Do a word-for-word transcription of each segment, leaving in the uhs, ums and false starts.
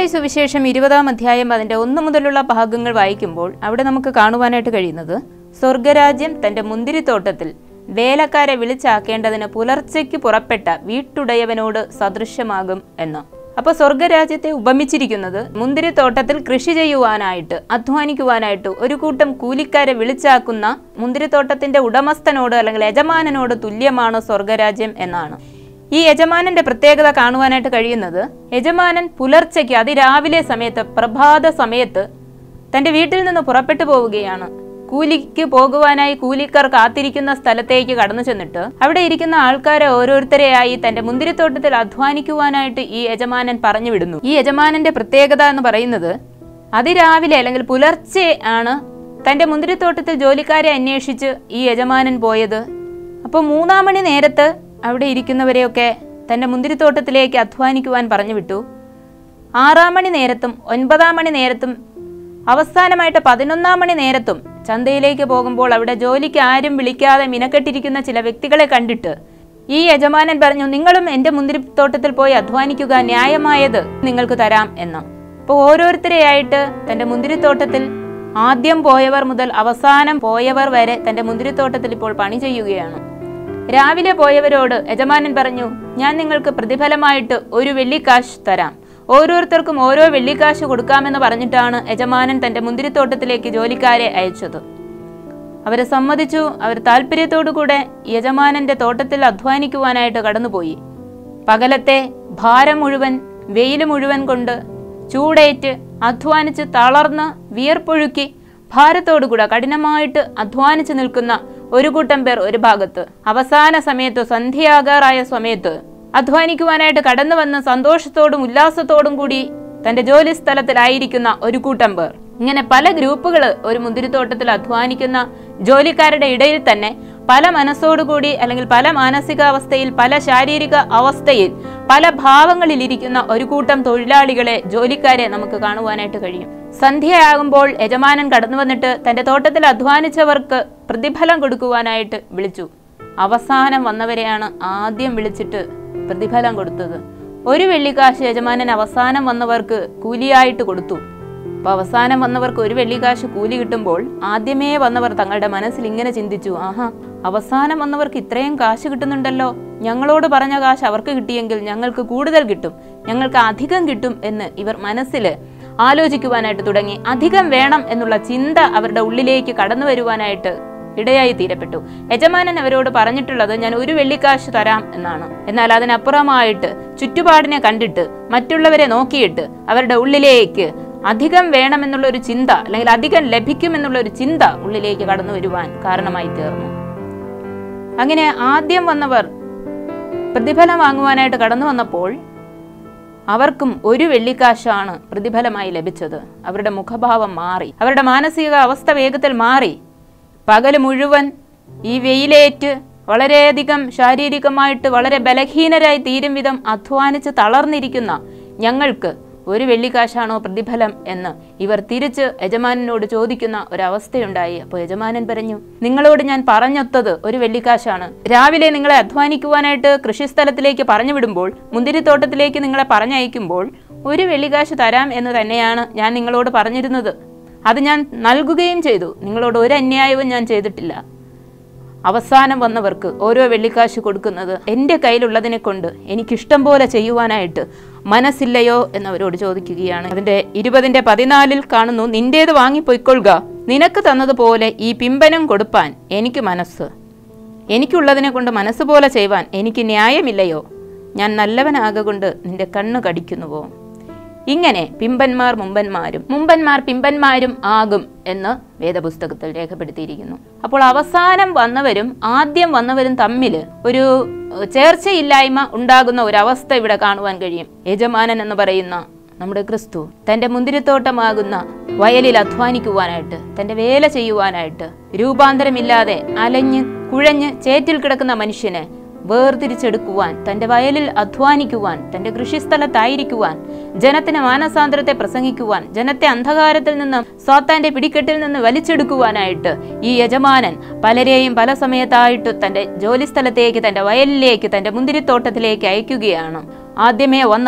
മത്തായി സുവിശേഷം ഇരുപതാം അധ്യായം അതിൻ്റെ ഒന്ന് മുതലുള്ള ഭാഗങ്ങൾ വായിക്കുമ്പോൾ അവിടെ നമുക്ക് കാണുവാനായിട്ട് കഴിയുന്നത് സ്വർഗരാജ്യം തൻ്റെ മുന്തിരിത്തോട്ടത്തിൽ വേലക്കാരെ വിളിച്ചാക്കേണ്ടതിന് പുലർച്ചയ്ക്ക് പുറപ്പെട്ട വീട്ടുടയവനോട് സദൃശ്യമാകും എന്ന്. അപ്പോൾ സ്വർഗരാജ്യത്തെ ഉപമിച്ചിരിക്കുന്നത് മുന്തിരിത്തോട്ടത്തിൽ കൃഷി ചെയ്യുവാനായിട്ട് അധ്വാനിക്കുവാനായിട്ട് ഒരു കൂട്ടം കൂലിക്കാരെ വിളിച്ചാക്കുന്ന മുന്തിരിത്തോട്ടത്തിന്റെ ഉടമസ്ഥനോട് അല്ലെങ്കിൽ യജമാനനോട് തുല്യമാണ് സ്വർഗരാജ്യം എന്നാണ്. ഈ യജമാനന്റെ പ്രത്യേകത കാണുവാനായിട്ട് കഴിയുന്നത് യജമാനൻ പുലർച്ചയ്ക്ക് അതിരാവിലെ സമയത്ത് പ്രഭാത സമയത്ത് തൻ്റെ വീട്ടിൽ നിന്ന് പുറപ്പെട്ടു പോവുകയാണ്. കൂലിക്ക് പോകുവാനായി കൂലിക്കാർ കാത്തിരിക്കുന്ന സ്ഥലത്തേക്ക് കടന്നു ചെന്നിട്ട് അവിടെ ഇരിക്കുന്ന ആൾക്കാരെ ഓരോരുത്തരെയായി തന്റെ മുന്തിരിത്തോട്ടത്തിൽ അധ്വാനിക്കുവാനായിട്ട് ഈ യജമാനൻ പറഞ്ഞു വിടുന്നു. ഈ യജമാനന്റെ പ്രത്യേകത എന്ന് പറയുന്നത് അതിരാവിലെ അല്ലെങ്കിൽ പുലർച്ചെ ആണ് തന്റെ മുന്തിരിത്തോട്ടത്തിൽ ജോലിക്കാരെ അന്വേഷിച്ച് ഈ യജമാനൻ പോയത്. അപ്പോൾ മൂന്നാം മണി നേരത്ത് അവിടെ ഇരിക്കുന്നവരെയൊക്കെ തന്റെ മുന്തിരിത്തോട്ടത്തിലേക്ക് അധ്വാനിക്കുവാൻ പറഞ്ഞു വിട്ടു. ആറാം മണി നേരത്തും ഒൻപതാം മണി നേരത്തും അവസാനമായിട്ട് പതിനൊന്നാം മണി നേരത്തും ചന്തയിലേക്ക് പോകുമ്പോൾ അവിടെ ജോലിക്ക് ആരും വിളിക്കാതെ മിനക്കെട്ടിരിക്കുന്ന ചില വ്യക്തികളെ കണ്ടിട്ട് ഈ യജമാനൻ പറഞ്ഞു, നിങ്ങളും എൻ്റെ മുന്തിരിത്തോട്ടത്തിൽ പോയി അധ്വാനിക്കുക, ന്യായമായത് നിങ്ങൾക്ക് തരാം എന്ന്. അപ്പോൾ ഓരോരുത്തരെയായിട്ട് തൻ്റെ മുന്തിരിത്തോട്ടത്തിൽ ആദ്യം പോയവർ മുതൽ അവസാനം പോയവർ വരെ തൻ്റെ മുന്തിരിത്തോട്ടത്തിൽ ഇപ്പോൾ പണി ചെയ്യുകയാണ്. രാവിലെ പോയവരോട് യജമാനൻ പറഞ്ഞു, ഞാൻ നിങ്ങൾക്ക് പ്രതിഫലമായിട്ട് ഒരു വെള്ളിക്കാശ് തരാം, ഓരോരുത്തർക്കും ഓരോ വെള്ളിക്കാശ് കൊടുക്കാമെന്ന് പറഞ്ഞിട്ടാണ് യജമാനൻ തൻ്റെ മുന്തിരിത്തോട്ടത്തിലേക്ക് ജോലിക്കാരെ അയച്ചത്. അവരെ സമ്മതിച്ചു. അവർ താല്പര്യത്തോടു കൂടെ യജമാനന്റെ തോട്ടത്തിൽ അധ്വാനിക്കുവാനായിട്ട് കടന്നുപോയി. പകലത്തെ ഭാരം മുഴുവൻ വെയിൽ മുഴുവൻ കൊണ്ട് ചൂടേറ്റ് അധ്വാനിച്ച് തളർന്ന് വിയർപ്പൊഴുക്കി ഭാരത്തോടുകൂടെ കഠിനമായിട്ട് അധ്വാനിച്ചു നിൽക്കുന്ന ഒരു കൂട്ടം പേർ ഒരു ഭാഗത്ത്, അവസാന സമയത്ത് സന്ധ്യയാകാറായ സമയത്ത് അധ്വാനിക്കുവാനായിട്ട് കടന്നു വന്ന് സന്തോഷത്തോടും ഉല്ലാസത്തോടും കൂടി തന്റെ ജോലി സ്ഥലത്തിലായിരിക്കുന്ന ഒരു കൂട്ടം പേർ. ഇങ്ങനെ പല ഗ്രൂപ്പുകൾ ഒരു മുന്തിരിത്തോട്ടത്തിൽ അധ്വാനിക്കുന്ന ജോലിക്കാരുടെ ഇടയിൽ തന്നെ പല മനസ്സോടുകൂടി അല്ലെങ്കിൽ പല മാനസികാവസ്ഥയിൽ പല ശാരീരിക അവസ്ഥയിൽ പല ഭാവങ്ങളിൽ ഇരിക്കുന്ന ഒരു കൂട്ടം തൊഴിലാളികളെ ജോലിക്കാരെ നമുക്ക് കാണുവാനായിട്ട് കഴിയും. സന്ധ്യയാകുമ്പോൾ യജമാനൻ കടന്നു വന്നിട്ട് തന്റെ തോട്ടത്തിൽ അധ്വാനിച്ചവർക്ക് പ്രതിഫലം കൊടുക്കുവാനായിട്ട് വിളിച്ചു. അവസാനം വന്നവരെയാണ് ആദ്യം വിളിച്ചിട്ട് പ്രതിഫലം കൊടുത്തത്. ഒരു വെള്ളിക്കാശ് യജമാനൻ അവസാനം വന്നവർക്ക് കൂലിയായിട്ട് കൊടുത്തു. അപ്പൊ അവസാനം വന്നവർക്ക് ഒരു വെള്ളിക്കാശ് കൂലി കിട്ടുമ്പോൾ ആദ്യമേ വന്നവർ തങ്ങളുടെ മനസ്സിൽ ഇങ്ങനെ ചിന്തിച്ചു, ആഹാ, അവസാനം വന്നവർക്ക് ഇത്രയും കാശ് കിട്ടുന്നുണ്ടല്ലോ, ഞങ്ങളോട് പറഞ്ഞ കാശ് അവർക്ക് കിട്ടിയെങ്കിൽ ഞങ്ങൾക്ക് കൂടുതൽ കിട്ടും, ഞങ്ങൾക്ക് അധികം കിട്ടും എന്ന് ഇവർ മനസ്സിൽ ആലോചിക്കുവാനായിട്ട് തുടങ്ങി. അധികം വേണം എന്നുള്ള ചിന്ത അവരുടെ ഉള്ളിലേക്ക് കടന്നു വരുവാനായിട്ട് ഇടയായി തീരപ്പെട്ടു. യജമാനൻ അവരോട് പറഞ്ഞിട്ടുള്ളത് ഞാൻ ഒരു വെള്ളിക്കാശ് തരാം എന്നാണ്. എന്നാൽ അതിനപ്പുറമായിട്ട് ചുറ്റുപാടിനെ കണ്ടിട്ട് മറ്റുള്ളവരെ നോക്കിയിട്ട് അവരുടെ ഉള്ളിലേക്ക് അധികം വേണമെന്നുള്ള ഒരു ചിന്ത അല്ലെങ്കിൽ അധികം ലഭിക്കുമെന്നുള്ള ഒരു ചിന്ത ഉള്ളിലേക്ക് കടന്നു വരുവാൻ കാരണമായി തീർന്നു. അങ്ങനെ ആദ്യം വന്നവർ പ്രതിഫലം വാങ്ങുവാനായിട്ട് കടന്നു വന്നപ്പോൾ അവർക്കും ഒരു വെള്ളിക്കാശാണ് പ്രതിഫലമായി ലഭിച്ചത്. അവരുടെ മുഖഭാവം മാറി, അവരുടെ മാനസിക അവസ്ഥ വേഗത്തിൽ മാറി. പകല് മുഴുവൻ ഈ വെയിലേറ്റ് വളരെയധികം ശാരീരികമായിട്ട് വളരെ ബലഹീനരായി തീരും വിധം അധ്വാനിച്ച് തളർന്നിരിക്കുന്ന ഞങ്ങൾക്ക് ഒരു വെള്ളിക്കാശാണോ പ്രതിഫലം എന്ന് ഇവർ തിരിച്ച് യജമാനനോട് ചോദിക്കുന്ന ഒരവസ്ഥയുണ്ടായി. അപ്പോൾ യജമാനൻ പറഞ്ഞു, നിങ്ങളോട് ഞാൻ പറഞ്ഞൊത്തത് ഒരു വെള്ളിക്കാശാണ്. രാവിലെ നിങ്ങളെ അധ്വാനിക്കുവാനായിട്ട് കൃഷിസ്ഥലത്തിലേക്ക് പറഞ്ഞു വിടുമ്പോൾ, മുന്തിരിത്തോട്ടത്തിലേക്ക് നിങ്ങളെ പറഞ്ഞയക്കുമ്പോൾ ഒരു വെള്ളിക്കാശ് തരാം എന്ന് തന്നെയാണ് ഞാൻ നിങ്ങളോട് പറഞ്ഞിരുന്നത്. അത് ഞാൻ നൽകുകയും ചെയ്തു. നിങ്ങളോട് ഒരു അന്യായവും ഞാൻ ചെയ്തിട്ടില്ല. അവസാനം വന്നവർക്ക് ഓരോ വെള്ളിക്കാശ് കൊടുക്കുന്നത് എൻ്റെ കയ്യിലുള്ളതിനെ കൊണ്ട് എനിക്കിഷ്ടം പോലെ ചെയ്യുവാനായിട്ട് മനസ്സില്ലയോ എന്നവരോട് ചോദിക്കുകയാണ്. അതിൻ്റെ ഇരുപതിൻ്റെ പതിനാലിൽ കാണുന്നു, നിന്റേത് വാങ്ങിപ്പൊയ്ക്കൊള്ളുക, നിനക്ക് തന്നതുപോലെ ഈ പിമ്പനും കൊടുപ്പാൻ എനിക്ക് മനസ്സ്, എനിക്കുള്ളതിനെ കൊണ്ട് മനസ്സുപോലെ ചെയ്യുവാൻ എനിക്ക് ന്യായമില്ലയോ? ഞാൻ നല്ലവനാകൊണ്ട് നിന്റെ കണ്ണ് കടിക്കുന്നുവോ? ഇങ്ങനെ പിമ്പന്മാർ മുമ്പന്മാരും മുമ്പന്മാർ പിമ്പന്മാരും ആകും എന്ന് വേദപുസ്തകത്തിൽ രേഖപ്പെടുത്തിയിരിക്കുന്നു. അപ്പോൾ അവസാനം വന്നവരും ആദ്യം വന്നവരും തമ്മിൽ ഒരു ചേർച്ചയില്ലായ്മ ഉണ്ടാകുന്ന ഒരവസ്ഥ ഇവിടെ കാണുവാൻ കഴിയും. യജമാനൻ എന്ന് പറയുന്ന നമ്മുടെ ക്രിസ്തു തൻ്റെ മുന്തിരിത്തോട്ടമാകുന്ന വയലിൽ അധ്വാനിക്കുവാനായിട്ട്, തൻ്റെ വേല ചെയ്യുവാനായിട്ട് രൂപാന്തരമില്ലാതെ അലഞ്ഞ് കുഴഞ്ഞ് ചേറ്റിൽ കിടക്കുന്ന മനുഷ്യനെ വേർതിരിച്ചെടുക്കുവാൻ, തൻ്റെ വയലിൽ അധ്വാനിക്കുവാൻ, തൻ്റെ കൃഷിസ്ഥലത്തായിരിക്കുവാൻ, ജനത്തിന് മാനസാന്തരത്തെ പ്രസംഗിക്കുവാൻ, ജനത്തെ അന്ധകാരത്തിൽ നിന്ന് സാത്താന്റെ പിടിക്കെട്ടിൽ നിന്ന് വലിച്ചെടുക്കുവാനായിട്ട് ഈ യജമാനൻ പലരെയും പല സമയത്തായിട്ട് തൻ്റെ ജോലിസ്ഥലത്തേക്ക്, തൻ്റെ വയലിലേക്ക്, തൻ്റെ മുന്തിരിത്തോട്ടത്തിലേക്ക് അയക്കുകയാണ്. ആദ്യമേ വന്നവർ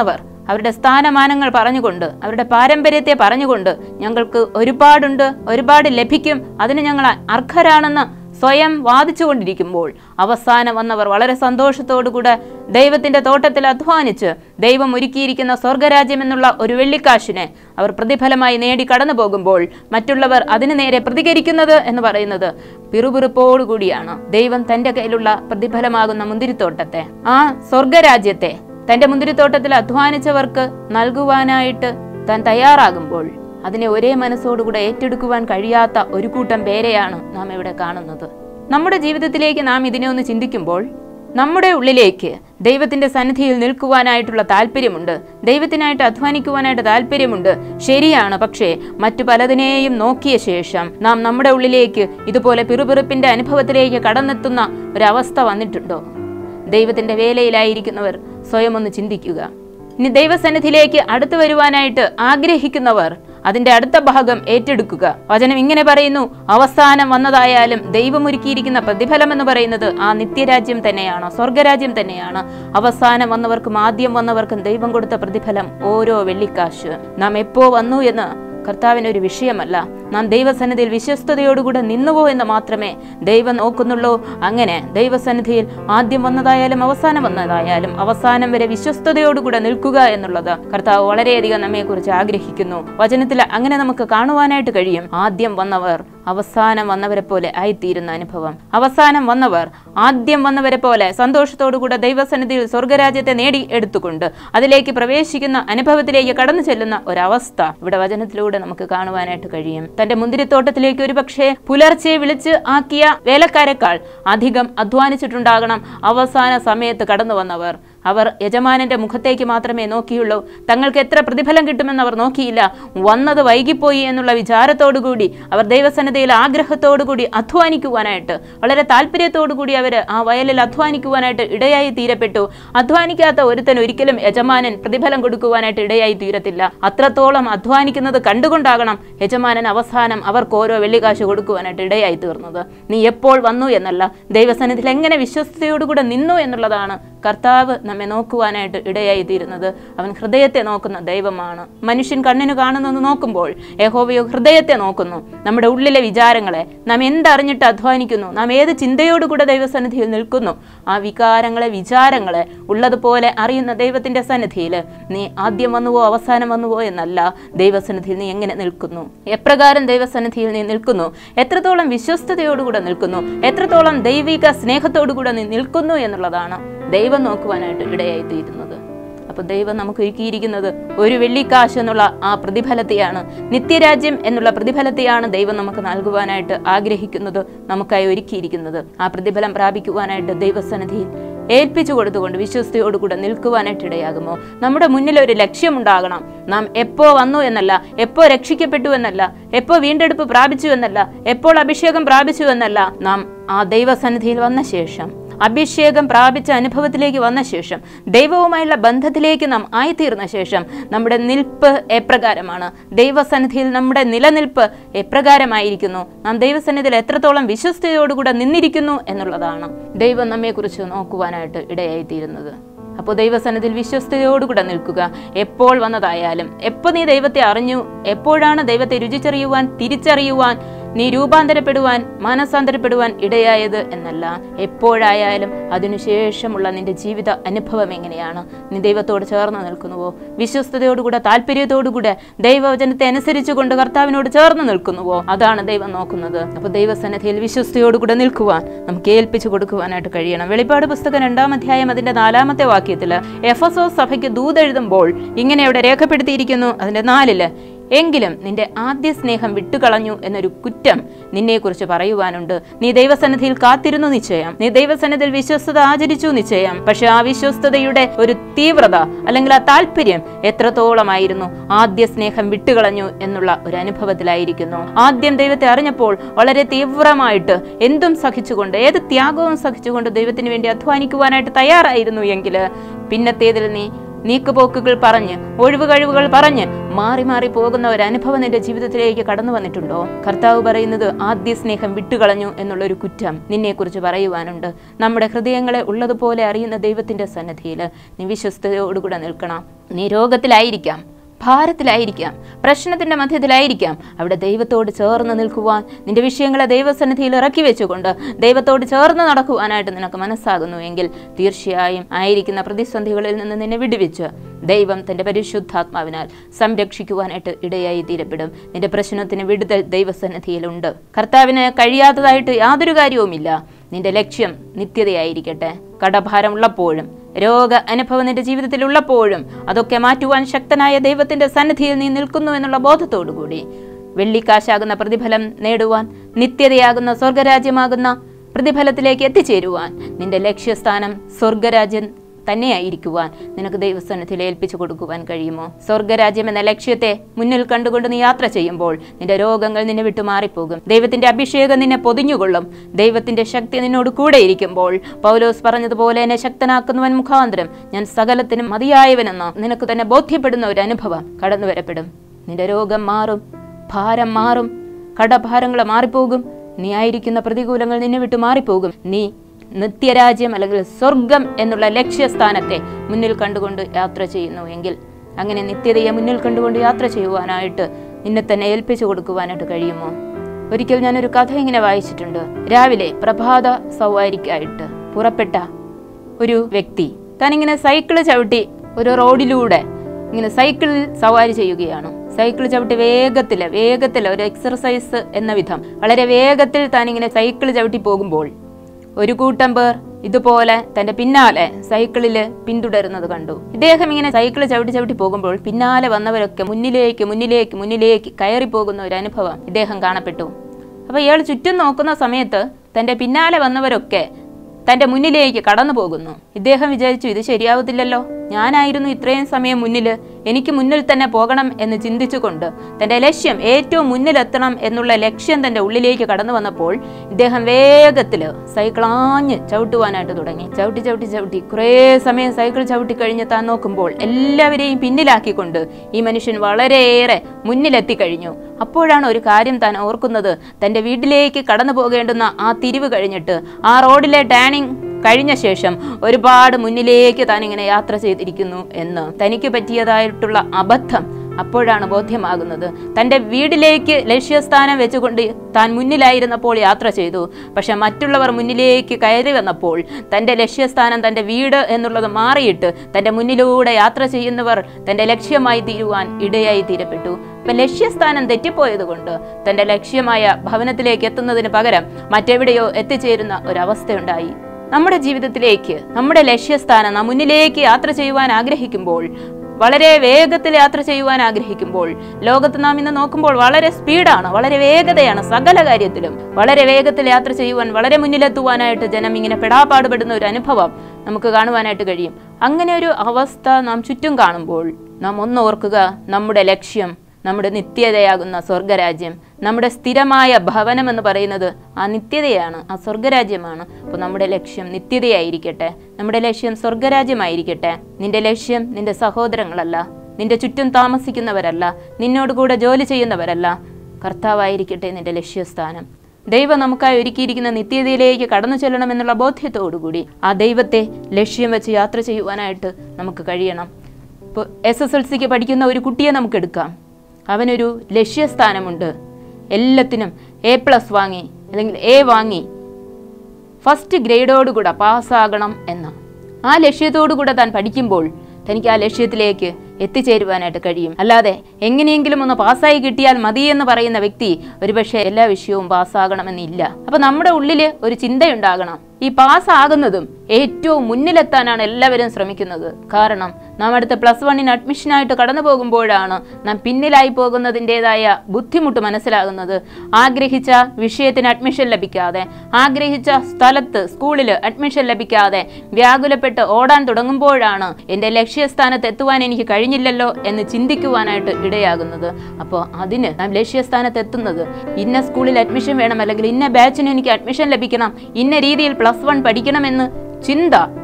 അവരുടെ സ്ഥാനമാനങ്ങൾ പറഞ്ഞുകൊണ്ട്, അവരുടെ പാരമ്പര്യത്തെ പറഞ്ഞുകൊണ്ട്, ഞങ്ങൾക്ക് ഒരുപാടുണ്ട്, ഒരുപാട് ലഭിക്കും, അതിന് ഞങ്ങൾ അർഹരാണെന്ന് സ്വയം വാദിച്ചു കൊണ്ടിരിക്കുമ്പോൾ അവസാനം വന്നവർ വളരെ സന്തോഷത്തോടുകൂടെ ദൈവത്തിന്റെ തോട്ടത്തിൽ അധ്വാനിച്ച് ദൈവം ഒരുക്കിയിരിക്കുന്ന സ്വർഗരാജ്യം എന്നുള്ള ഒരു വെള്ളിക്കാശിനെ അവർ പ്രതിഫലമായി നേടി കടന്നു പോകുമ്പോൾ മറ്റുള്ളവർ അതിനു നേരെ പ്രതികരിക്കുന്നത് എന്ന് പറയുന്നത് പിറുപിറുപ്പോടുകൂടിയാണ്. ദൈവം തന്റെ കയ്യിലുള്ള പ്രതിഫലമാകുന്ന മുന്തിരിത്തോട്ടത്തെ, ആ സ്വർഗരാജ്യത്തെ തന്റെ മുന്തിരിത്തോട്ടത്തിൽ അധ്വാനിച്ചവർക്ക് നൽകുവാനായിട്ട് താൻ തയ്യാറാകുമ്പോൾ അതിനെ ഒരേ മനസ്സോടുകൂടെ ഏറ്റെടുക്കുവാൻ കഴിയാത്ത ഒരു കൂട്ടം പേരെയാണ് നാം ഇവിടെ കാണുന്നത്. നമ്മുടെ ജീവിതത്തിലേക്ക് നാം ഇതിനെ ഒന്ന് ചിന്തിക്കുമ്പോൾ നമ്മുടെ ഉള്ളിലേക്ക് ദൈവത്തിന്റെ സന്നിധിയിൽ നിൽക്കുവാനായിട്ടുള്ള താല്പര്യമുണ്ട്, ദൈവത്തിനായിട്ട് അധ്വാനിക്കുവാനായിട്ട് താല്പര്യമുണ്ട്, ശരിയാണ്. പക്ഷേ മറ്റു പലതിനെയും നോക്കിയ ശേഷം നാം നമ്മുടെ ഉള്ളിലേക്ക് ഇതുപോലെ പിറുപിറുപ്പിന്റെ അനുഭവത്തിലേക്ക് കടന്നെത്തുന്ന ഒരവസ്ഥ വന്നിട്ടുണ്ടോ? ദൈവത്തിന്റെ വേലയിലായിരിക്കുന്നവർ സ്വയം ഒന്ന് ചിന്തിക്കുക. ഇനി ദൈവസന്നിധിയിലേക്ക് അടുത്തു വരുവാനായിട്ട് ആഗ്രഹിക്കുന്നവർ അതിന്റെ അടുത്ത ഭാഗം ഏറ്റെടുക്കുക. വചനം ഇങ്ങനെ പറയുന്നു, അവസാനം വന്നതായാലും ദൈവം ഒരുക്കിയിരിക്കുന്ന പ്രതിഫലം എന്ന് പറയുന്നത് ആ നിത്യരാജ്യം തന്നെയാണ്, സ്വർഗരാജ്യം തന്നെയാണ്. അവസാനം വന്നവർക്കും ആദ്യം വന്നവർക്കും ദൈവം കൊടുത്ത പ്രതിഫലം ഓരോ വെള്ളിക്കാശ്. നാം എപ്പോ വന്നു എന്ന് കർത്താവിനൊരു വിഷയമല്ല. നാം ദൈവസന്നിധിയിൽ വിശ്വസ്തയോടുകൂടെ നിന്നുവോ എന്ന് മാത്രമേ ദൈവം നോക്കുന്നുള്ളൂ. അങ്ങനെ ദൈവസന്നിധിയിൽ ആദ്യം വന്നതായാലും അവസാനം വന്നതായാലും അവസാനം വരെ വിശ്വസ്തയോടുകൂടെ നിൽക്കുക എന്നുള്ളത് കർത്താവ് വളരെയധികം നമ്മെക്കുറിച്ച് ആഗ്രഹിക്കുന്നു. വചനത്തിൽ അങ്ങനെ നമുക്ക് കാണുവാനായിട്ട് കഴിയും. ആദ്യം വന്നവർ അവസാനം വന്നവരെ പോലെ ആയിത്തീരുന്ന അനുഭവം. അവസാനം വന്നവർ ആദ്യം വന്നവരെ പോലെ സന്തോഷത്തോടുകൂടെ ദൈവസന്നിധിയിൽ സ്വർഗരാജ്യത്തെ നേടി എടുത്തുകൊണ്ട് അതിലേക്ക് പ്രവേശിക്കുന്ന അനുഭവത്തിലേക്ക് കടന്നു ചെല്ലുന്ന ഒരവസ്ഥ ഇവിടെ വചനത്തിലൂടെ നമുക്ക് കാണുവാനായിട്ട് കഴിയും. തന്റെ മുന്തിരിത്തോട്ടത്തിലേക്ക് ഒരു പക്ഷേ പുലർച്ചെ വിളിച്ച് ആക്കിയ വേലക്കാരെക്കാൾ അധികം അധ്വാനിച്ചിട്ടുണ്ടാകണം അവസാന സമയത്ത് കടന്നു വന്നവർ. അവർ യജമാനന്റെ മുഖത്തേക്ക് മാത്രമേ നോക്കിയുള്ളൂ. തങ്ങൾക്ക് എത്ര പ്രതിഫലം കിട്ടുമെന്ന് അവർ നോക്കിയില്ല. വന്നത് വൈകിപ്പോയി എന്നുള്ള വിചാരത്തോടുകൂടി അവർ ദൈവസന്നിധിയിൽ ആഗ്രഹത്തോടുകൂടി അധ്വാനിക്കുവാനായിട്ട്, വളരെ താല്പര്യത്തോടുകൂടി അവർ ആ വയലിൽ അധ്വാനിക്കുവാനായിട്ട് ഇടയായി തീരപ്പെട്ടു. അധ്വാനിക്കാത്ത ഒരുത്തൻ ഒരിക്കലും യജമാനൻ പ്രതിഫലം കൊടുക്കുവാനായിട്ട് ഇടയായി തീരത്തില്ല. അത്രത്തോളം അധ്വാനിക്കുന്നത് കണ്ടുകൊണ്ടാകണം യജമാനൻ അവസാനം അവർക്ക് ഓരോ വെള്ളിക്കാശ് കൊടുക്കുവാനായിട്ട് ഇടയായി തീർന്നത്. നീ എപ്പോൾ വന്നു എന്നല്ല, ദൈവസന്നിധിയിൽ എങ്ങനെ വിശ്വസ്തയോടുകൂടെ നിന്നു എന്നുള്ളതാണ് കർത്താവ് നമ്മെ നോക്കുവാനായിട്ട് ഇടയായി തീരുന്നത്. അവൻ ഹൃദയത്തെ നോക്കുന്ന ദൈവമാണ്. മനുഷ്യൻ കണ്ണിന് കാണുന്നത് നോക്കുമ്പോൾ യഹോവയോ ഹൃദയത്തെ നോക്കുന്നു. നമ്മുടെ ഉള്ളിലെ വിചാരങ്ങളെ നാം എന്തറിഞ്ഞിട്ട് അധ്വാനിക്കുന്നു, നാം ഏത് ചിന്തയോടുകൂടെ ദൈവസന്നിധിയിൽ നിൽക്കുന്നു, ആ വികാരങ്ങളെ വിചാരങ്ങളെ ഉള്ളതുപോലെ അറിയുന്ന ദൈവത്തിന്റെ സന്നിധിയിൽ നീ ആദ്യം വന്നുവോ അവസാനം വന്നുവോ എന്നല്ല, ദൈവസന്നിധിയിൽ നീ എങ്ങനെ നിൽക്കുന്നു, എപ്രകാരം ദൈവസന്നിധിയിൽ നീ നിൽക്കുന്നു, എത്രത്തോളം വിശ്വസ്തയോടുകൂടെ നിൽക്കുന്നു, എത്രത്തോളം ദൈവിക സ്നേഹത്തോടുകൂടെ നീ നിൽക്കുന്നു എന്നുള്ളതാണ് ദൈവം നോക്കുവാനായിട്ട് ഇടയായി തീരുന്നത്. അപ്പൊ ദൈവം നമുക്ക് ഒരുക്കിയിരിക്കുന്നത് ഒരു വെള്ളിക്കാശ് എന്നുള്ള ആ പ്രതിഫലത്തെയാണ്, നിത്യരാജ്യം എന്നുള്ള പ്രതിഫലത്തെയാണ് ദൈവം നമുക്ക് നൽകുവാനായിട്ട് ആഗ്രഹിക്കുന്നത്, നമുക്കായി ഒരുക്കിയിരിക്കുന്നത്. ആ പ്രതിഫലം പ്രാപിക്കുവാനായിട്ട് ദൈവസന്നിധിയിൽ ഏൽപ്പിച്ചു കൊടുത്തുകൊണ്ട് വിശ്വസ്തയോടുകൂടെ നിൽക്കുവാനായിട്ട് ഇടയാകുമോ? നമ്മുടെ മുന്നിൽ ഒരു ലക്ഷ്യമുണ്ടാകണം. നാം എപ്പോ വന്നു എന്നല്ല, എപ്പോ രക്ഷിക്കപ്പെട്ടു എന്നല്ല, എപ്പോ വീണ്ടെടുപ്പ് പ്രാപിച്ചു എന്നല്ല, എപ്പോൾ അഭിഷേകം പ്രാപിച്ചു എന്നല്ല, നാം ആ ദൈവസന്നിധിയിൽ വന്ന ശേഷം, അഭിഷേകം പ്രാപിച്ച അനുഭവത്തിലേക്ക് വന്ന ശേഷം, ദൈവവുമായുള്ള ബന്ധത്തിലേക്ക് നാം ആയിത്തീർന്ന ശേഷം നമ്മുടെ നിൽപ്പ് എപ്രകാരമാണ്, ദൈവസന്നിധിയിൽ നമ്മുടെ നിലനിൽപ്പ് എപ്രകാരമായിരിക്കുന്നു, നാം ദൈവസന്നിധിയിൽ എത്രത്തോളം വിശ്വസ്തയോടുകൂടെ നിന്നിരിക്കുന്നു എന്നുള്ളതാണ് ദൈവം നമ്മെക്കുറിച്ച് നോക്കുവാനായിട്ട് ഇടയായിത്തീരുന്നത്. അപ്പോൾ ദൈവസന്നിധിയിൽ വിശ്വസ്തയോടുകൂടെ നിൽക്കുക. എപ്പോൾ വന്നതായാലും, എപ്പോൾ നീ ദൈവത്തെ അറിഞ്ഞു, എപ്പോഴാണ് ദൈവത്തെ രുചിച്ചറിയുവാൻ, തിരിച്ചറിയുവാൻ, നീ രൂപാന്തരപ്പെടുവാൻ, മാനസാന്തരപ്പെടുവാൻ ഇടയായത് എന്നല്ല, എപ്പോഴായാലും അതിനുശേഷമുള്ള നിന്റെ ജീവിത അനുഭവം എങ്ങനെയാണ്? നീ ദൈവത്തോട് ചേർന്ന് നിൽക്കുന്നുവോ? വിശ്വസ്തയോടുകൂടെ താല്പര്യത്തോടുകൂടെ ദൈവവചനത്തെ അനുസരിച്ചുകൊണ്ട് കർത്താവിനോട് ചേർന്ന് നിൽക്കുന്നുവോ? അതാണ് ദൈവം നോക്കുന്നത്. അപ്പൊ ദൈവസന്നിധിയിൽ വിശ്വസ്തയോടുകൂടെ നിൽക്കുവാൻ നമുക്ക് ഏൽപ്പിച്ചു കൊടുക്കുവാനായിട്ട് കഴിയണം. വെളിപ്പാട് പുസ്തകം രണ്ടാം അധ്യായം അതിന്റെ നാലാമത്തെ വാക്യത്തില് എഫെസോസ് സഭയ്ക്ക് ദൂതെഴുതുമ്പോൾ ഇങ്ങനെ അവിടെ രേഖപ്പെടുത്തിയിരിക്കുന്നു. അതിന്റെ നാലില്, എങ്കിലും നിന്റെ ആദ്യ സ്നേഹം വിട്ടുകളഞ്ഞു എന്നൊരു കുറ്റം നിന്നെ കുറിച്ച് പറയുവാനുണ്ട്. നീ ദൈവസന്നിധിയിൽ കാത്തിരുന്നു നിശ്ചയം, നീ ദൈവസന്നിധിയിൽ വിശ്വസ്തത ആചരിച്ചു നിശ്ചയം. പക്ഷെ ആ വിശ്വസ്തതയുടെ ഒരു തീവ്രത അല്ലെങ്കിൽ ആ താല്പര്യം എത്രത്തോളമായിരുന്നു? ആദ്യ സ്നേഹം വിട്ടുകളഞ്ഞു എന്നുള്ള ഒരു അനുഭവത്തിലായിരിക്കുന്നു. ആദ്യം ദൈവത്തെ അറിഞ്ഞപ്പോൾ വളരെ തീവ്രമായിട്ട് എന്തും സഹിച്ചുകൊണ്ട്, ഏത് ത്യാഗവും സഹിച്ചുകൊണ്ട് ദൈവത്തിന് വേണ്ടി അധ്വാനിക്കുവാനായിട്ട് തയ്യാറായിരുന്നു എങ്കിൽ പിന്നത്തേതിൽ നീ നീക്കുപോക്കുകൾ പറഞ്ഞ് ഒഴിവ് കഴിവുകൾ പറഞ്ഞ് മാറി മാറി പോകുന്ന ഒരു അനുഭവം നിന്റെ ജീവിതത്തിലേക്ക് കടന്നു വന്നിട്ടുണ്ടോ? കർത്താവ് പറയുന്നത് ആദ്യ സ്നേഹം വിട്ടുകളഞ്ഞു എന്നുള്ളൊരു കുറ്റം നിന്നെക്കുറിച്ച് പറയുവാനുണ്ട്. നമ്മുടെ ഹൃദയങ്ങളെ ഉള്ളതുപോലെ അറിയുന്ന ദൈവത്തിന്റെ സന്നിധിയിൽ നീ വിശ്വസ്തയോടുകൂടെ നിൽക്കണം. നീ രോഗത്തിലായിരിക്കാം, ഭാരത്തിലായിരിക്കാം, പ്രശ്നത്തിന്റെ മധ്യത്തിലായിരിക്കാം. അവിടെ ദൈവത്തോട് ചേർന്ന് നിൽക്കുവാൻ, നിന്റെ വിഷയങ്ങളെ ദൈവസന്നിധിയിൽ ഇറക്കി വെച്ചുകൊണ്ട് ദൈവത്തോട് ചേർന്ന് നടക്കുവാനായിട്ട് നിനക്ക് മനസ്സാകുന്നു എങ്കിൽ തീർച്ചയായും ആയിരിക്കുന്ന പ്രതിസന്ധികളിൽ നിന്ന് നിന്നെ വിടുവിച്ച് ദൈവം തന്റെ പരിശുദ്ധാത്മാവിനാൽ സംരക്ഷിക്കുവാനായിട്ട് ഇടയായി തീരപ്പെടും. നിന്റെ പ്രശ്നത്തിന് വിടുതൽ ദൈവസന്നിധിയിലുണ്ട്. കർത്താവിന് കഴിയാത്തതായിട്ട് യാതൊരു കാര്യവുമില്ല. നിന്റെ ലക്ഷ്യം നിത്യതയായിരിക്കട്ടെ. കടഭാരം ഉള്ളപ്പോഴും രോഗ അനുഭവം നിന്റെ ജീവിതത്തിൽ ഉള്ളപ്പോഴും അതൊക്കെ മാറ്റുവാൻ ശക്തനായ ദൈവത്തിന്റെ സന്നിധിയിൽ നീ നിൽക്കുന്നു എന്നുള്ള ബോധത്തോടുകൂടി വെള്ളിക്കാശാകുന്ന പ്രതിഫലം നേടുവാൻ, നിത്യതയാകുന്ന സ്വർഗരാജ്യമാകുന്ന പ്രതിഫലത്തിലേക്ക് എത്തിച്ചേരുവാൻ, നിന്റെ ലക്ഷ്യസ്ഥാനം സ്വർഗരാജ്യം തന്നെയായിരിക്കുവാൻ നിനക്ക് ദൈവസന്നിധിയിൽ ഏൽപ്പിച്ചു കൊടുക്കുവാൻ കഴിയുമോ? സ്വർഗരാജ്യം എന്ന ലക്ഷ്യത്തെ മുന്നിൽ കണ്ടുകൊണ്ട് നീ യാത്ര ചെയ്യുമ്പോൾ നിന്റെ രോഗങ്ങൾ നിന്നെ വിട്ടു മാറിപ്പോകും. ദൈവത്തിന്റെ അഭിഷേകം നിന്നെ പൊതിഞ്ഞുകൊള്ളും. ദൈവത്തിന്റെ ശക്തി നിന്നോട് കൂടെ ഇരിക്കുമ്പോൾ പൗലോസ് പറഞ്ഞതുപോലെ എന്നെ ശക്തനാക്കുന്നവൻ മുഖാന്തരം ഞാൻ സകലത്തിനും മതിയായവനെന്ന് നിനക്ക് തന്നെ ബോധ്യപ്പെടുന്ന ഒരു അനുഭവം കടന്നു വരപ്പെടും. നിന്റെ രോഗം മാറും, ഭാരം മാറും, കടഭാരങ്ങൾ മാറിപ്പോകും. നീ ആയിരിക്കുന്ന പ്രതികൂലങ്ങൾ നിന്നെ വിട്ടു മാറിപ്പോകും. നീ നിത്യരാജ്യം അല്ലെങ്കിൽ സ്വർഗം എന്നുള്ള ലക്ഷ്യസ്ഥാനത്തെ മുന്നിൽ കണ്ടുകൊണ്ട് യാത്ര ചെയ്യുന്നു എങ്കിൽ, അങ്ങനെ നിത്യതയെ മുന്നിൽ കണ്ടുകൊണ്ട് യാത്ര ചെയ്യുവാനായിട്ട് നിന്നെ തന്നെ ഏൽപ്പിച്ചു കൊടുക്കുവാനായിട്ട് കഴിയുമോ? ഒരിക്കൽ ഞാനൊരു കഥ ഇങ്ങനെ വായിച്ചിട്ടുണ്ട്. രാവിലെ പ്രഭാത സവാരിക്കായിട്ട് പുറപ്പെട്ട ഒരു വ്യക്തി താനിങ്ങനെ സൈക്കിള് ചവിട്ടി ഒരു റോഡിലൂടെ ഇങ്ങനെ സൈക്കിളിൽ സവാരി ചെയ്യുകയാണ്. സൈക്കിൾ ചവിട്ടി വേഗത്തില് വേഗത്തില് ഒരു എക്സർസൈസ് എന്ന വിധം വളരെ വേഗത്തിൽ താനിങ്ങനെ സൈക്കിൾ ചവിട്ടി പോകുമ്പോൾ ഒരു കൂട്ടം പേർ ഇതുപോലെ തന്റെ പിന്നാലെ സൈക്കിളില് പിന്തുടരുന്നത് കണ്ടു. ഇദ്ദേഹം ഇങ്ങനെ സൈക്കിൾ ചവിട്ടി ചവിട്ടി പോകുമ്പോൾ പിന്നാലെ വന്നവരൊക്കെ മുന്നിലേക്ക് മുന്നിലേക്ക് മുന്നിലേക്ക് കയറി പോകുന്ന ഒരു അനുഭവം ഇദ്ദേഹം കാണപ്പെട്ടു. അപ്പൊ ഇയാൾ ചുറ്റും നോക്കുന്ന സമയത്ത് തന്റെ പിന്നാലെ വന്നവരൊക്കെ തന്റെ മുന്നിലേക്ക് കടന്നു പോകുന്നു. ഇദ്ദേഹം വിചാരിച്ചു, ഇത് ശരിയാവത്തില്ലല്ലോ, ഞാനായിരുന്നു ഇത്രയും സമയം മുന്നില്, എനിക്ക് മുന്നിൽ തന്നെ പോകണം എന്ന് ചിന്തിച്ചുകൊണ്ട് തന്റെ ലക്ഷ്യം ഏറ്റവും മുന്നിലെത്തണം എന്നുള്ള ലക്ഷ്യം തന്റെ ഉള്ളിലേക്ക് കടന്നു വന്നപ്പോൾ ഇദ്ദേഹം വേഗത്തില് സൈക്കിൾ ആഞ്ഞ് ചവിട്ടുവാനായിട്ട് തുടങ്ങി. ചവിട്ടി ചവിട്ടി ചവിട്ടി കുറേ സമയം സൈക്കിൾ ചവിട്ടി കഴിഞ്ഞ് താൻ നോക്കുമ്പോൾ എല്ലാവരെയും പിന്നിലാക്കിക്കൊണ്ട് ഈ മനുഷ്യൻ വളരെയേറെ മുന്നിലെത്തി കഴിഞ്ഞു. അപ്പോഴാണ് ഒരു കാര്യം താൻ ഓർക്കുന്നത്. തന്റെ വീട്ടിലേക്ക് കടന്നു പോകേണ്ടുന്ന ആ തിരിവ് കഴിഞ്ഞിട്ട് ആ റോഡിലെ ടേണിംഗ് കഴിഞ്ഞ ശേഷം ഒരുപാട് മുന്നിലേക്ക് താൻ ഇങ്ങനെ യാത്ര ചെയ്തിരിക്കുന്നു എന്ന് തനിക്ക് പറ്റിയതായിട്ടുള്ള അബദ്ധം അപ്പോഴാണ് ബോധ്യമാകുന്നത്. തന്റെ വീട്ടിലേക്ക് ലക്ഷ്യസ്ഥാനം വെച്ചുകൊണ്ട് താൻ മുന്നിലായിരുന്നപ്പോൾ യാത്ര ചെയ്തു. പക്ഷെ മറ്റുള്ളവർ മുന്നിലേക്ക് കയറി വന്നപ്പോൾ തന്റെ ലക്ഷ്യസ്ഥാനം തന്റെ വീട് എന്നുള്ളത് മാറിയിട്ട് തന്റെ മുന്നിലൂടെ യാത്ര ചെയ്യുന്നവർ തന്റെ ലക്ഷ്യമായി തീരുവാൻ ഇടയായി തീരപ്പെട്ടു. ഇപ്പൊ ലക്ഷ്യസ്ഥാനം തെറ്റിപ്പോയത് കൊണ്ട് തന്റെ ലക്ഷ്യമായ ഭവനത്തിലേക്ക് എത്തുന്നതിന് പകരം മറ്റെവിടെയോ എത്തിച്ചേരുന്ന ഒരവസ്ഥയുണ്ടായി. നമ്മുടെ ജീവിതത്തിലേക്ക് നമ്മുടെ ലക്ഷ്യസ്ഥാനം നാം മുന്നിലേക്ക് യാത്ര ചെയ്യുവാൻ ആഗ്രഹിക്കുമ്പോൾ, വളരെ വേഗത്തിൽ യാത്ര ചെയ്യുവാൻ ആഗ്രഹിക്കുമ്പോൾ, ലോകത്ത് നാം ഇന്ന് നോക്കുമ്പോൾ വളരെ സ്പീഡാണ്, വളരെ വേഗതയാണ്, സകല കാര്യത്തിലും വളരെ വേഗത്തിൽ യാത്ര ചെയ്യുവാൻ, വളരെ മുന്നിലെത്തുവാനായിട്ട് ജനം ഇങ്ങനെ പെടാപ്പാടുപെടുന്ന ഒരു അനുഭവം നമുക്ക് കാണുവാനായിട്ട് കഴിയും. അങ്ങനെ ഒരു അവസ്ഥ നാം ചുറ്റും കാണുമ്പോൾ നാം ഒന്നോർക്കുക, നമ്മുടെ ലക്ഷ്യം നമ്മുടെ നിത്യതയാകുന്ന സ്വർഗരാജ്യം, നമ്മുടെ സ്ഥിരമായ ഭവനം എന്ന് പറയുന്നത് ആ നിത്യതയാണ്, ആ സ്വർഗരാജ്യമാണ്. അപ്പോൾ നമ്മുടെ ലക്ഷ്യം നിത്യതയായിരിക്കട്ടെ, നമ്മുടെ ലക്ഷ്യം സ്വർഗരാജ്യമായിരിക്കട്ടെ. നിന്റെ ലക്ഷ്യം നിന്റെ സഹോദരങ്ങളല്ല, നിന്റെ ചുറ്റും താമസിക്കുന്നവരല്ല, നിന്നോട് കൂടെ ജോലി ചെയ്യുന്നവരല്ല, കർത്താവായിരിക്കട്ടെ നിന്റെ ലക്ഷ്യസ്ഥാനം. ദൈവം നമുക്കായി ഒരുക്കിയിരിക്കുന്ന നിത്യതയിലേക്ക് കടന്നു ചെല്ലണമെന്നുള്ള ബോധ്യത്തോടുകൂടി ആ ദൈവത്തെ ലക്ഷ്യം വെച്ച് യാത്ര ചെയ്യുവാനായിട്ട് നമുക്ക് കഴിയണം. ഇപ്പോൾ എസ് എസ് എൽ സിക്ക് പഠിക്കുന്ന ഒരു കുട്ടിയെ നമുക്ക് എടുക്കാം. അവനൊരു ലക്ഷ്യസ്ഥാനമുണ്ട്. എല്ലാത്തിനും എ പ്ലസ് വാങ്ങി അല്ലെങ്കിൽ എ വാങ്ങി ഫസ്റ്റ് ഗ്രേഡോടുകൂടെ പാസ്സാകണം എന്ന്. ആ ലക്ഷ്യത്തോടുകൂടെ താൻ പഠിക്കുമ്പോൾ തനിക്ക് ആ ലക്ഷ്യത്തിലേക്ക് എത്തിച്ചേരുവാനായിട്ട് കഴിയും. അല്ലാതെ എങ്ങനെയെങ്കിലും ഒന്ന് പാസ്സായി കിട്ടിയാൽ മതി എന്ന് പറയുന്ന വ്യക്തി ഒരുപക്ഷെ എല്ലാ വിഷയവും പാസ്സാകണമെന്നില്ല. അപ്പൊ നമ്മുടെ ഉള്ളില് ഒരു ചിന്തയുണ്ടാകണം, ഈ പാസ്സാകുന്നതും ഏറ്റവും മുന്നിലെത്താനാണ് എല്ലാവരും ശ്രമിക്കുന്നത്. കാരണം നാം അടുത്ത പ്ലസ് വണ്ണിന് അഡ്മിഷനായിട്ട് കടന്നു പോകുമ്പോഴാണ് നാം പിന്നിലായി പോകുന്നതിൻ്റെതായ ബുദ്ധിമുട്ട് മനസ്സിലാകുന്നത്. ആഗ്രഹിച്ച വിഷയത്തിന് അഡ്മിഷൻ ലഭിക്കാതെ, ആഗ്രഹിച്ച സ്ഥലത്ത് സ്കൂളിൽ അഡ്മിഷൻ ലഭിക്കാതെ വ്യാകുലപ്പെട്ട് ഓടാൻ തുടങ്ങുമ്പോഴാണ് എൻ്റെ ലക്ഷ്യസ്ഥാനത്ത് എത്തുവാൻ എനിക്ക് കഴിഞ്ഞില്ലല്ലോ എന്ന് ചിന്തിക്കുവാനായിട്ട് ഇടയാകുന്നത്. അപ്പോൾ അതിന് നാം ലക്ഷ്യസ്ഥാനത്ത് എത്തുന്നത് ഇന്ന സ്കൂളിൽ അഡ്മിഷൻ വേണം, അല്ലെങ്കിൽ ഇന്ന ബാച്ചിന് എനിക്ക് അഡ്മിഷൻ ലഭിക്കണം, ഇന്ന രീതിയിൽ പ്ലസ് വൺ പഠിക്കണമെന്ന് ചിന്ത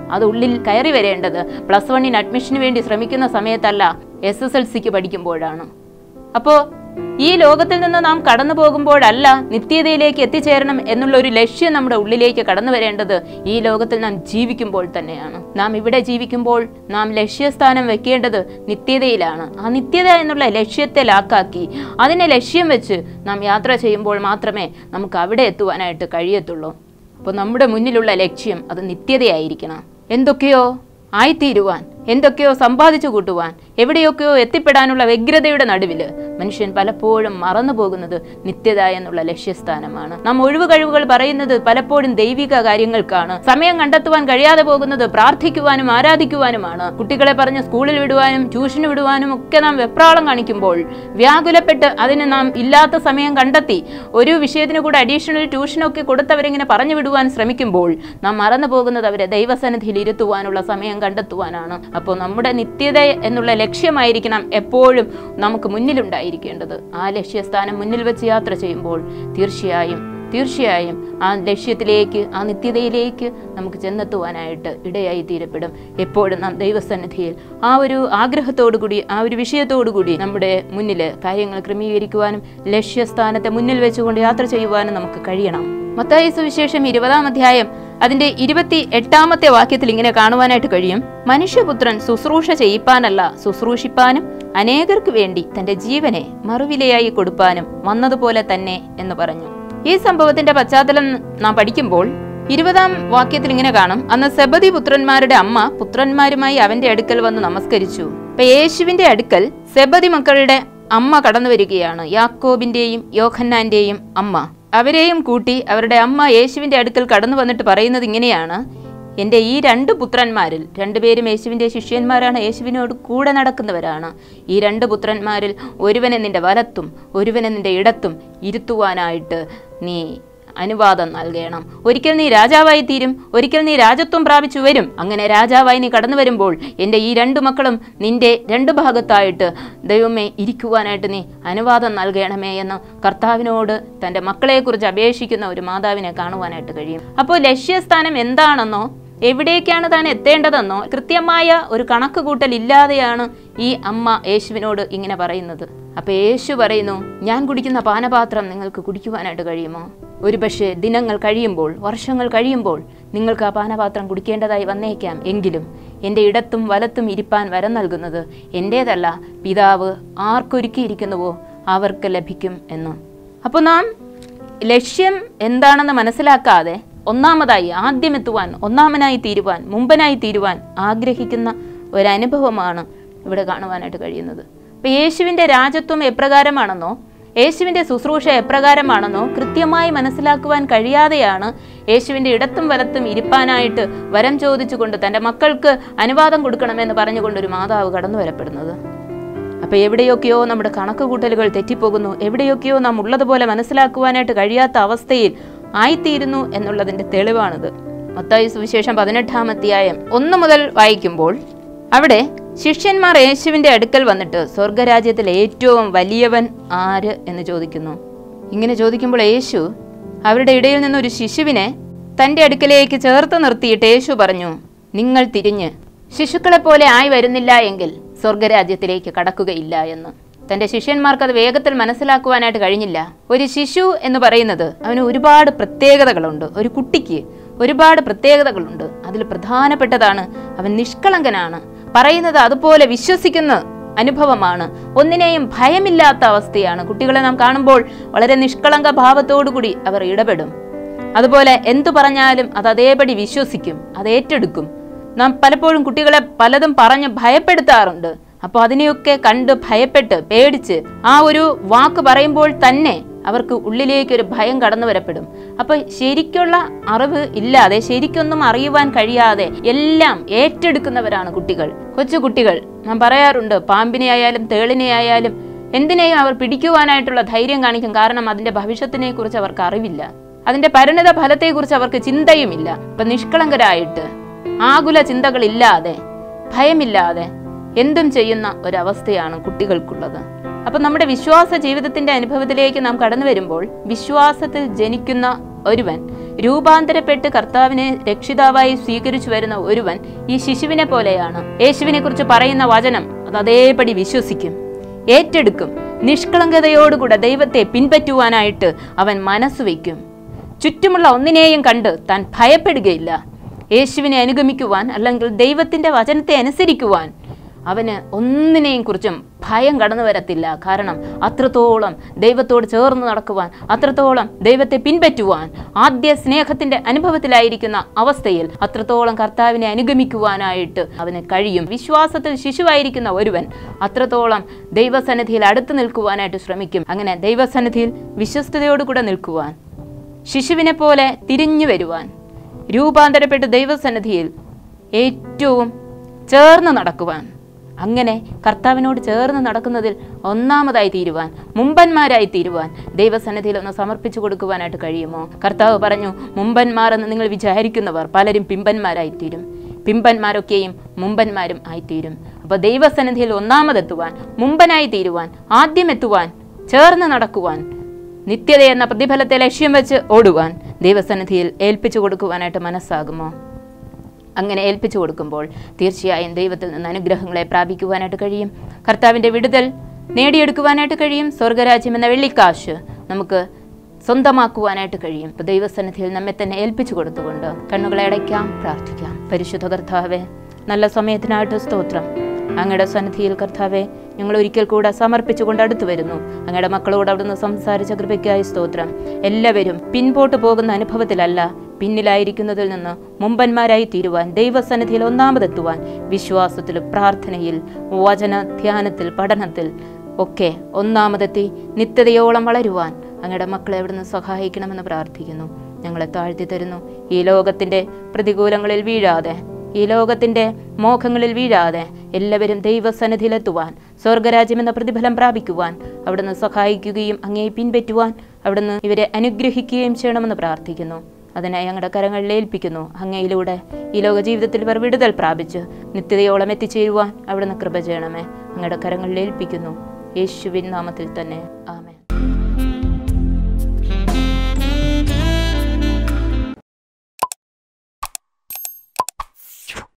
അത് ഉള്ളിൽ കയറി വരേണ്ടത് പ്ലസ് വണ്ണിന് അഡ്മിഷന് വേണ്ടി ശ്രമിക്കുന്ന സമയത്തല്ല, എസ് എസ് എൽ സിക്ക് പഠിക്കുമ്പോഴാണ്. അപ്പോൾ ഈ ലോകത്തിൽ നിന്ന് നാം കടന്നു പോകുമ്പോഴല്ല നിത്യതയിലേക്ക് എത്തിച്ചേരണം എന്നുള്ള ഒരു ലക്ഷ്യം നമ്മുടെ ഉള്ളിലേക്ക് കടന്നു വരേണ്ടത് ഈ ലോകത്തിൽ നാം ജീവിക്കുമ്പോൾ തന്നെയാണ്. നാം ഇവിടെ ജീവിക്കുമ്പോൾ നാം ലക്ഷ്യസ്ഥാനം വെക്കേണ്ടത് നിത്യതയിലാണ്. ആ നിത്യത എന്നുള്ള ലക്ഷ്യത്തെ ലാക്കാക്കി അതിനെ ലക്ഷ്യം വെച്ച് നാം യാത്ര ചെയ്യുമ്പോൾ മാത്രമേ നമുക്ക് അവിടെ എത്തുവാനായിട്ട് കഴിയത്തുള്ളൂ. അപ്പോൾ നമ്മുടെ മുന്നിലുള്ള ലക്ഷ്യം അത് നിത്യതയായിരിക്കണം. എന്തൊക്കെയോ ആയിത്തീരുവാൻ, എന്തൊക്കെയോ സമ്പാദിച്ചു കൂട്ടുവാൻ, എവിടെയൊക്കെയോ എത്തിപ്പെടാനുള്ള വ്യഗ്രതയുടെ നടുവിൽ മനുഷ്യൻ പലപ്പോഴും മറന്നു പോകുന്നത് നിത്യത എന്നുള്ള ലക്ഷ്യസ്ഥാനമാണ്. നാം ഒഴിവ് കഴിവുകൾ പറയുന്നത് പലപ്പോഴും ദൈവിക കാര്യങ്ങൾക്കാണ്. സമയം കണ്ടെത്തുവാൻ കഴിയാതെ പോകുന്നത് പ്രാർത്ഥിക്കുവാനും ആരാധിക്കുവാനുമാണ്. കുട്ടികളെ പറഞ്ഞ് സ്കൂളിൽ വിടുവാനും ട്യൂഷന് വിടുവാനും ഒക്കെ നാം വെപ്രാളം കാണിക്കുമ്പോൾ, വ്യാകുലപ്പെട്ട് അതിന് നാം ഇല്ലാത്ത സമയം കണ്ടെത്തി ഒരു വിഷയത്തിന് കൂടെ അഡീഷണൽ ട്യൂഷനൊക്കെ കൊടുത്തവരിങ്ങനെ പറഞ്ഞു വിടുവാൻ ശ്രമിക്കുമ്പോൾ നാം മറന്നു പോകുന്നത് അവരെ ദൈവസന്നിധിയിൽ ഇരുത്തുവാനുള്ള സമയം കണ്ടെത്തുവാനാണ്. അപ്പോൾ നമ്മുടെ നിത്യത എന്നുള്ള ലക്ഷ്യമായിരിക്കണം എപ്പോഴും നമുക്ക് മുന്നിലുണ്ടായിരിക്കേണ്ടത്. ആ ലക്ഷ്യസ്ഥാനം മുന്നിൽ വെച്ച് യാത്ര ചെയ്യുമ്പോൾ തീർച്ചയായും തീർച്ചയായും ആ ലക്ഷ്യത്തിലേക്ക്, ആ നിത്യതയിലേക്ക് നമുക്ക് ചെന്നെത്തുവാനായിട്ട് ഇടയായി തീരപ്പെടും. എപ്പോഴും നാം ദൈവസന്നിധിയിൽ ആ ഒരു ആഗ്രഹത്തോടു കൂടി, ആ ഒരു വിഷയത്തോടു കൂടി നമ്മുടെ മുന്നിൽ കാര്യങ്ങൾ ക്രമീകരിക്കുവാനും ലക്ഷ്യസ്ഥാനത്തെ മുന്നിൽ വെച്ചുകൊണ്ട് യാത്ര ചെയ്യുവാനും നമുക്ക് കഴിയണം. മത്തായി സുവിശേഷം ഇരുപതാം അധ്യായം അതിന്റെ ഇരുപത്തി എട്ടാമത്തെ വാക്യത്തിൽ ഇങ്ങനെ കാണുവാനായിട്ട് കഴിയും: മനുഷ്യപുത്രൻ ശുശ്രൂഷ ചെയ്യിപ്പാനല്ല, ശുശ്രൂഷിപ്പാനും അനേകർക്ക് വേണ്ടി തന്റെ ജീവനെ മറുവിലയായി കൊടുപ്പാനും വന്നതുപോലെ തന്നെ എന്ന് പറഞ്ഞു. ഈ സംഭവത്തിന്റെ പശ്ചാത്തലം നാം പഠിക്കുമ്പോൾ ഇരുപതാം വാക്യത്തിൽ ഇങ്ങനെ കാണും: അന്ന് സെബദി പുത്രന്മാരുടെ അമ്മ പുത്രന്മാരുമായി അവന്റെ അടുക്കൽ വന്ന് നമസ്കരിച്ചു. അപ്പൊ യേശുവിന്റെ അടുക്കൽ സെബദി മക്കളുടെ അമ്മ കടന്നു വരികയാണ്, യാക്കോബിന്റെയും യോഹന്നാന്റെയും അമ്മ. അവരെയും കൂട്ടി അവരുടെ അമ്മ യേശുവിന്റെ അടുക്കൽ കടന്നു വന്നിട്ട് പറയുന്നത് ഇങ്ങനെയാണ്: എൻ്റെ ഈ രണ്ട് പുത്രന്മാരിൽ, രണ്ടുപേരും യേശുവിൻ്റെ ശിഷ്യന്മാരാണ്, യേശുവിനോട് കൂടെ നടക്കുന്നവരാണ്. ഈ രണ്ട് പുത്രന്മാരിൽ ഒരുവനെ നിന്റെ വലത്തും ഒരുവനെ നിന്റെ ഇടത്തും ഇരുത്തുവാനായിട്ട് നീ അനുവാദം നൽകണം. ഒരിക്കൽ നീ രാജാവായി തീരും, ഒരിക്കൽ നീ രാജത്വം പ്രാപിച്ചു വരും. അങ്ങനെ രാജാവായി നീ കടന്നു വരുമ്പോൾ എൻ്റെ ഈ രണ്ടു മക്കളും നിന്റെ രണ്ടു ഭാഗത്തായിട്ട് ദൈവമേ ഇരിക്കുവാനായിട്ട് നീ അനുവാദം നൽകണമേ എന്ന് കർത്താവിനോട് തൻ്റെ മക്കളെക്കുറിച്ച് അപേക്ഷിക്കുന്ന ഒരു മാതാവിനെ കാണുവാനായിട്ട് കഴിയും. അപ്പോൾ ലക്ഷ്യസ്ഥാനം എന്താണെന്നോ എവിടേക്കാണ് താൻ എത്തേണ്ടതെന്നോ കൃത്യമായ ഒരു കണക്ക് കൂട്ടൽ ഇല്ലാതെയാണ് ഈ അമ്മ യേശുവിനോട് ഇങ്ങനെ പറയുന്നത്. അപ്പൊ യേശു പറയുന്നു, ഞാൻ കുടിക്കുന്ന പാനപാത്രം നിങ്ങൾക്ക് കുടിക്കുവാനായിട്ട് കഴിയുമോ? ഒരു പക്ഷേ ദിനങ്ങൾ കഴിയുമ്പോൾ, വർഷങ്ങൾ കഴിയുമ്പോൾ നിങ്ങൾക്ക് ആ പാനപാത്രം കുടിക്കേണ്ടതായി വന്നേക്കാം. എങ്കിലും എൻ്റെ ഇടത്തും വലത്തും ഇരിപ്പാൻ വരം നൽകുന്നത് എൻ്റേതല്ല, പിതാവ് ആർക്കൊരുക്കിയിരിക്കുന്നുവോ അവർക്ക് ലഭിക്കും എന്ന്. അപ്പോൾ നാം ലക്ഷ്യം എന്താണെന്ന് മനസ്സിലാക്കാതെ ഒന്നാമതായി ആദ്യം എത്തുവാൻ, ഒന്നാമനായി തീരുവാൻ, മുമ്പനായി തീരുവാൻ ആഗ്രഹിക്കുന്ന ഒരനുഭവമാണ് ഇവിടെ കാണുവാനായിട്ട് കഴിയുന്നത്. അപ്പം യേശുവിൻ്റെ രാജത്വം എപ്രകാരമാണെന്നോ യേശുവിൻ്റെ ശുശ്രൂഷ എപ്രകാരമാണെന്നോ കൃത്യമായി മനസ്സിലാക്കുവാൻ കഴിയാതെയാണ് യേശുവിൻ്റെ ഇടത്തും വലത്തും ഇരിപ്പാനായിട്ട് വരം ചോദിച്ചുകൊണ്ട് തൻ്റെ മക്കൾക്ക് അനുവാദം കൊടുക്കണമെന്ന് പറഞ്ഞുകൊണ്ടൊരു മാതാവ് കടന്നു വരപ്പെടുന്നത്. അപ്പോൾ എവിടെയൊക്കെയോ നമ്മുടെ കണക്ക് കൂട്ടലുകൾ തെറ്റിപ്പോകുന്നു, എവിടെയൊക്കെയോ നാം ഉള്ളതുപോലെ മനസ്സിലാക്കുവാനായിട്ട് കഴിയാത്ത അവസ്ഥയിൽ ആയിത്തീരുന്നു എന്നുള്ളതിൻ്റെ തെളിവാണിത്. മത്തായി സുവിശേഷം പതിനെട്ടാം അധ്യായം ഒന്ന് മുതൽ വായിക്കുമ്പോൾ അവിടെ ശിഷ്യന്മാർ യേശുവിൻ്റെ അടുക്കൽ വന്നിട്ട് സ്വർഗരാജ്യത്തിൽ ഏറ്റവും വലിയവൻ ആര് എന്ന് ചോദിക്കുന്നു. ഇങ്ങനെ ചോദിക്കുമ്പോൾ യേശു അവരുടെ ഇടയിൽ നിന്നൊരു ശിശുവിനെ തൻ്റെ അടുക്കലേക്ക് ചേർത്ത് നിർത്തിയിട്ട് യേശു പറഞ്ഞു, നിങ്ങൾ തിരിഞ്ഞ് ശിശുക്കളെപ്പോലെ ആയി വരുന്നില്ല എങ്കിൽ സ്വർഗരാജ്യത്തിലേക്ക് കടക്കുകയില്ല എന്ന്. തൻ്റെ ശിഷ്യന്മാർക്ക് അത് വേഗത്തിൽ മനസ്സിലാക്കുവാനായിട്ട് കഴിഞ്ഞില്ല. ഒരു ശിശു എന്ന് പറയുന്നത് അവന് ഒരുപാട് പ്രത്യേകതകളുണ്ട്. ഒരു കുട്ടിക്ക് ഒരുപാട് പ്രത്യേകതകളുണ്ട്. അതിൽ പ്രധാനപ്പെട്ടതാണ് അവൻ നിഷ്കളങ്കനാണ്, പറയുന്നത് അതുപോലെ വിശ്വസിക്കുന്ന അനുഭവമാണ്, ഒന്നിനെയും ഭയമില്ലാത്ത അവസ്ഥയാണ്. കുട്ടികളെ നാം കാണുമ്പോൾ വളരെ നിഷ്കളങ്ക ഭാവത്തോടു കൂടി അവർ ഇടപെടും. അതുപോലെ എന്തു പറഞ്ഞാലും അത് അതേപടി വിശ്വസിക്കും, അത് ഏറ്റെടുക്കും. നാം പലപ്പോഴും കുട്ടികളെ പലതും പറഞ്ഞ് ഭയപ്പെടുത്താറുണ്ട്. അപ്പോൾ അതിനെയൊക്കെ കണ്ട് ഭയപ്പെട്ട് പേടിച്ച് ആ ഒരു വാക്ക് പറയുമ്പോൾ തന്നെ അവർക്ക് ഉള്ളിലേക്ക് ഒരു ഭയം കടന്നു വരപ്പെടും. അപ്പൊ ശരിക്കുള്ള അറിവ് ഇല്ലാതെ, ശരിക്കൊന്നും അറിയുവാൻ കഴിയാതെ എല്ലാം ഏറ്റെടുക്കുന്നവരാണ് കുട്ടികൾ, കൊച്ചു കുട്ടികൾ. നാം പറയാറുണ്ട്, പാമ്പിനെ ആയാലും തേളിനെ ആയാലും എന്തിനേയും അവർ പിടിക്കുവാനായിട്ടുള്ള ധൈര്യം കാണിക്കും. കാരണം അതിന്റെ ഭവിഷ്യത്തിനെ കുറിച്ച് അവർക്ക് അറിവില്ല, അതിന്റെ പരിണിത ഫലത്തെക്കുറിച്ച് അവർക്ക് ചിന്തയുമില്ല. അപ്പൊ നിഷ്കളങ്കരായിട്ട് ആകുല ചിന്തകളില്ലാതെ ഭയമില്ലാതെ എന്തും ചെയ്യുന്ന ഒരവസ്ഥയാണ് കുട്ടികൾക്കുള്ളത്. അപ്പം നമ്മുടെ വിശ്വാസ ജീവിതത്തിന്റെ അനുഭവത്തിലേക്ക് നാം കടന്നു വരുമ്പോൾ വിശ്വാസത്തിൽ ജനിക്കുന്ന ഒരുവൻ രൂപാന്തരപ്പെട്ട് കർത്താവിനെ രക്ഷിതാവായി സ്വീകരിച്ചു വരുന്ന ഒരുവൻ ഈ ശിശുവിനെ പോലെയാണ്. യേശുവിനെ കുറിച്ച് പറയുന്ന വചനം അത് അതേപടി വിശ്വസിക്കും, ഏറ്റെടുക്കും. നിഷ്കളങ്കതയോടുകൂടെ ദൈവത്തെ പിൻപറ്റുവാനായിട്ട് അവൻ മനസ്സ് വയ്ക്കും. ചുറ്റുമുള്ള ഒന്നിനെയും കണ്ട് താൻ ഭയപ്പെടുകയില്ല. യേശുവിനെ അനുഗമിക്കുവാൻ അല്ലെങ്കിൽ ദൈവത്തിൻ്റെ വചനത്തെ അനുസരിക്കുവാൻ അവന് ഒന്നിനെയും കുറിച്ചും ഭയം കടന്നു വരത്തില്ല. കാരണം അത്രത്തോളം ദൈവത്തോട് ചേർന്ന് നടക്കുവാൻ, അത്രത്തോളം ദൈവത്തെ പിൻപറ്റുവാൻ, ആദ്യ സ്നേഹത്തിൻ്റെ അനുഭവത്തിലായിരിക്കുന്ന അവസ്ഥയിൽ അത്രത്തോളം കർത്താവിനെ അനുഗമിക്കുവാനായിട്ട് അവന് കഴിയും. വിശ്വാസത്തിൽ ശിശുവായിരിക്കുന്ന ഒരുവൻ അത്രത്തോളം ദൈവസന്നിധിയിൽ അടുത്ത് നിൽക്കുവാനായിട്ട് ശ്രമിക്കും. അങ്ങനെ ദൈവസന്നിധിയിൽ വിശ്വസ്തയോടുകൂടെ നിൽക്കുവാൻ, ശിശുവിനെ പോലെ തിരിഞ്ഞു വരുവാൻ, രൂപാന്തരപ്പെട്ട് ദൈവസന്നിധിയിൽ ഏറ്റവും ചേർന്ന് നടക്കുവാൻ, അങ്ങനെ കർത്താവിനോട് ചേർന്ന് നടക്കുന്നതിൽ ഒന്നാമതായി തീരുവാൻ, മുമ്പന്മാരായി തീരുവാൻ ദൈവസന്നിധിയിൽ ഒന്ന് സമർപ്പിച്ചു കൊടുക്കുവാനായിട്ട് കഴിയുമോ? കർത്താവ് പറഞ്ഞു, മുമ്പന്മാരെന്ന് നിങ്ങൾ വിചാരിക്കുന്നവർ പലരും പിമ്പന്മാരായിത്തീരും, പിമ്പന്മാരൊക്കെയും മുമ്പന്മാരും ആയിത്തീരും. അപ്പോൾ ദൈവസന്നിധിയിൽ ഒന്നാമതെത്തുവാൻ, മുമ്പനായി തീരുവാൻ, ആദ്യം എത്തുവാൻ, ചേർന്ന് നടക്കുവാൻ, നിത്യത എന്ന പ്രതിഫലത്തെ ലക്ഷ്യം വെച്ച് ഓടുവാൻ ദൈവസന്നിധിയിൽ ഏൽപ്പിച്ചു കൊടുക്കുവാനായിട്ട് മനസ്സാകുമോ? അങ്ങനെ ഏൽപ്പിച്ചു കൊടുക്കുമ്പോൾ തീർച്ചയായും ദൈവത്തിൽ നിന്ന് അനുഗ്രഹങ്ങളെ പ്രാപിക്കുവാനായിട്ട് കഴിയും. കർത്താവിൻ്റെ വിടുതൽ നേടിയെടുക്കുവാനായിട്ട് കഴിയും. സ്വർഗരാജ്യം എന്ന വെള്ളിക്കാശ് നമുക്ക് സ്വന്തമാക്കുവാനായിട്ട് കഴിയും. ഇപ്പോൾ ദൈവസന്നിധിയിൽ നമ്മെ തന്നെ ഏൽപ്പിച്ചു കൊടുത്തുകൊണ്ട് കണ്ണുകളെ അടയ്ക്കാം, പ്രാർത്ഥിക്കാം. പരിശുദ്ധ കർത്താവേ, നല്ല സമയത്തിനായിട്ട് സ്തോത്രം. അങ്ങയുടെ സന്നിധിയിൽ കർത്താവെ ഞങ്ങൾ ഒരിക്കൽ കൂടെ സമർപ്പിച്ചുകൊണ്ട് അടുത്തു വരുന്നു. അങ്ങയുടെ മക്കളോട് അവിടുന്ന് സംസാരിച്ച കൃപയ്ക്കായി സ്തോത്രം. എല്ലാവരും പിൻപോട്ട് പോകുന്ന അനുഭവത്തിലല്ല, പിന്നിലായിരിക്കുന്നതിൽ നിന്ന് മുമ്പന്മാരായി തീരുവാൻ, ദൈവസന്നിധിയിൽ ഒന്നാമതെത്തുവാൻ, വിശ്വാസത്തിൽ, പ്രാർത്ഥനയിൽ, വചന ധ്യാനത്തിൽ, പഠനത്തിൽ ഒക്കെ ഒന്നാമതെത്തി നിത്യതയോളം വളരുവാൻ അങ്ങയുടെ മക്കളെ അവിടുന്ന് സഹായിക്കണമെന്ന് പ്രാർത്ഥിക്കുന്നു. ഞങ്ങളെ താഴ്ത്തി തരുന്നു. ഈ ലോകത്തിൻ്റെ പ്രതികൂലങ്ങളിൽ വീഴാതെ, ഈ ലോകത്തിൻ്റെ മോഹങ്ങളിൽ വീഴാതെ എല്ലാവരും ദൈവസന്നിധിയിലെത്തുവാൻ, സ്വർഗരാജ്യം എന്ന പ്രതിഫലം പ്രാപിക്കുവാൻ അവിടുന്ന് സഹായിക്കുകയും അങ്ങേ പിൻപറ്റുവാൻ അവിടുന്ന് ഇവരെ അനുഗ്രഹിക്കുകയും ചെയ്യണമെന്ന് പ്രാർത്ഥിക്കുന്നു. അതിനായി ഞങ്ങളുടെ കരങ്ങളിൽ ഏൽപ്പിക്കുന്നു. അങ്ങയിലൂടെ ഈ ലോക ജീവിതത്തിൽ ഇവർ വിടുതൽ പ്രാപിച്ച് നിത്യതയോളം എത്തിച്ചേരുവാൻ അവിടുന്ന് കൃപ ചെയ്യണമേ. അങ്ങയുടെ കരങ്ങളിൽ ഏൽപ്പിക്കുന്നു. യേശുവിൻ നാമത്തിൽ തന്നെ ആമേൻ.